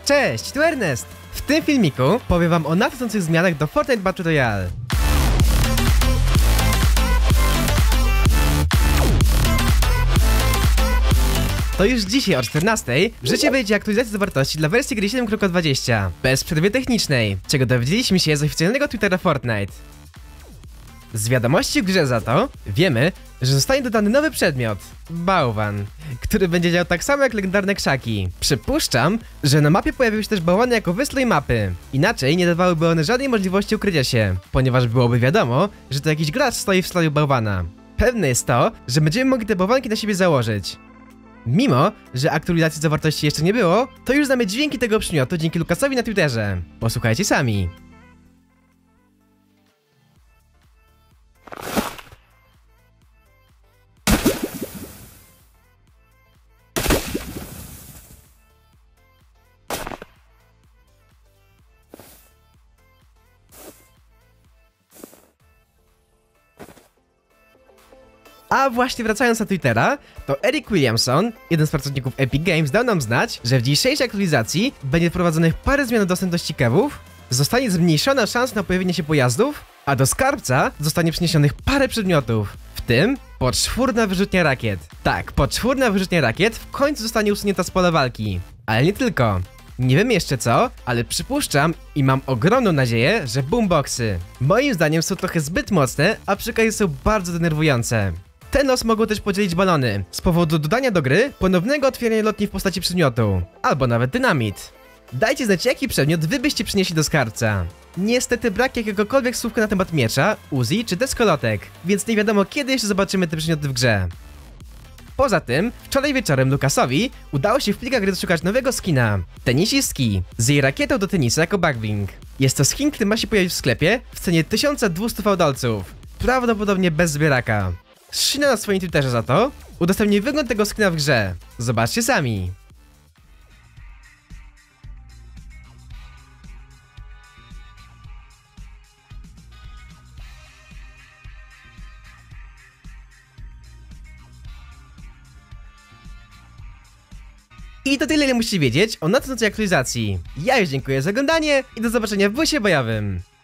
Cześć, tu Ernest! W tym filmiku powiem wam o nadchodzących zmianach do Fortnite Battle Royale. To już dzisiaj o 14:00 w życie wejdzie aktualizacja zawartości dla wersji gry 7.20 bez przerwy technicznej, czego dowiedzieliśmy się z oficjalnego Twittera Fortnite. Z wiadomości w grze za to wiemy, że zostanie dodany nowy przedmiot – bałwan, który będzie działał tak samo jak legendarne krzaki. Przypuszczam, że na mapie pojawiły się też bałwany jako wystrój mapy. Inaczej nie dawałyby one żadnej możliwości ukrycia się, ponieważ byłoby wiadomo, że to jakiś gracz stoi w stroju bałwana. Pewne jest to, że będziemy mogli te bałwanki na siebie założyć. Mimo, że aktualizacji zawartości jeszcze nie było, to już znamy dźwięki tego przedmiotu dzięki Lukasowi na Twitterze. Posłuchajcie sami. A właśnie wracając na Twittera, to Eric Williamson, jeden z pracowników Epic Games, dał nam znać, że w dzisiejszej aktualizacji będzie wprowadzonych parę zmian do dostępności kewów, zostanie zmniejszona szansa na pojawienie się pojazdów, a do skarbca zostanie przyniesionych parę przedmiotów, w tym poczwórna wyrzutnia rakiet. Tak, poczwórna wyrzutnia rakiet w końcu zostanie usunięta z pola walki. Ale nie tylko. Nie wiem jeszcze co, ale przypuszczam i mam ogromną nadzieję, że boomboxy. Moim zdaniem są trochę zbyt mocne, a przy okazji są bardzo denerwujące. Ten los mogą też podzielić balony, z powodu dodania do gry ponownego otwierania lotni w postaci przedmiotu, albo nawet dynamit. Dajcie znać, jaki przedmiot wy byście przynieśli do skarbca. Niestety brak jakiegokolwiek słówka na temat miecza, Uzi czy deskolotek, więc nie wiadomo kiedy jeszcze zobaczymy te przedmioty w grze. Poza tym, wczoraj wieczorem Lukasowi udało się w plikach gry doszukać nowego skina, tenisistki, z jej rakietą do tenisa jako backbling. Jest to skin, który ma się pojawić w sklepie w cenie 1200 fałdolców, prawdopodobnie bez zbieraka. Shina na swoim Twitterze za to udostępni wygląd tego skina w grze. Zobaczcie sami. I to tyle, ile musicie wiedzieć o nadchodzącej aktualizacji. Ja już dziękuję za oglądanie i do zobaczenia w busie bojowym.